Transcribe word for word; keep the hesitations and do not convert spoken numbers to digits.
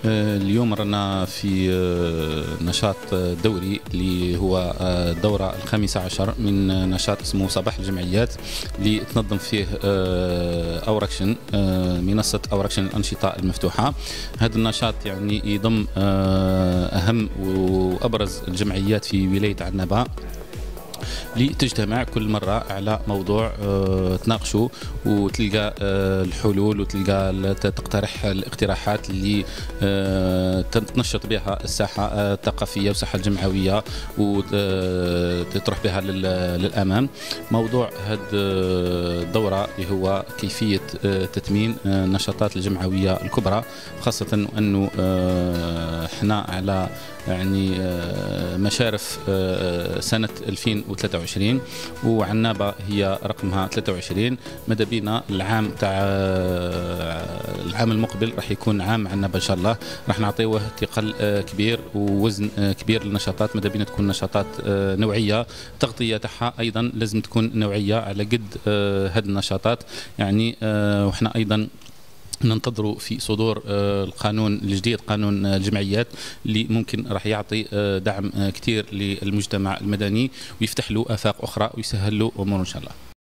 اليوم رانا في نشاط دوري اللي هو الدورة الخامسة عشر من نشاط اسمه صباح الجمعيات، اللي تنظم فيه أوركشن، منصة أوركشن الأنشطة المفتوحة. هذا النشاط يعني يضم أهم وأبرز الجمعيات في ولاية عنابة، لتجتمع كل مرة على موضوع أه تناقشوا وتلقى أه الحلول، وتلقى تقترح الاقتراحات اللي أه تنشط بها الساحة الثقافية والساحة الجمعوية وتطرح بها للأمام. موضوع هذه الدورة اللي هو كيفية تثمين النشاطات الجمعوية الكبرى، خاصة أنه احنا على يعني مشارف سنة ألفين وثلاثة وعشرين، وعنابة هي رقمها ثلاثة وعشرين. ماذا بينا العام تاع العام المقبل راح يكون عام عنابة ان شاء الله، راح نعطيوه ثقل كبير ووزن كبير للنشاطات. ماذا بينا تكون نشاطات نوعية، التغطية تاعها ايضا لازم تكون نوعية على قد هذه النشاطات يعني. وحنا ايضا ننتظروا في صدور القانون الجديد، قانون الجمعيات، اللي ممكن راح يعطي دعم كثير للمجتمع المدني ويفتح له آفاق أخرى ويسهل له أمور إن شاء الله.